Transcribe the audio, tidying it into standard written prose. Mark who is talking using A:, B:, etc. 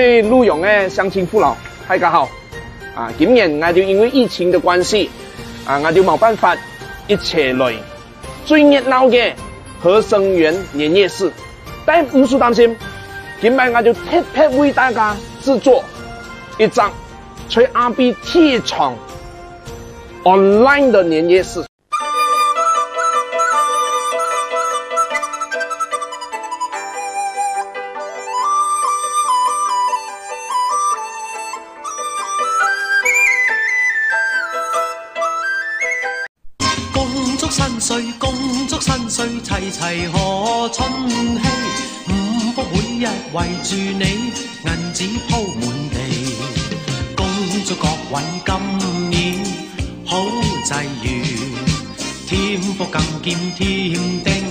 A: 位陆勇的乡亲父老，大家好。今年我就因为疫情的关系，我就冇办法一起来最热闹嘅合生园年夜市。但唔需担心，今晚我就特别为大家制作一张吹阿 B 铁床 online 的年夜市。
B: 恭祝新歲，齊齊賀春禧。五福每日圍住你，銀紙鋪滿地。恭祝各位今年好際遇，添福更兼添丁。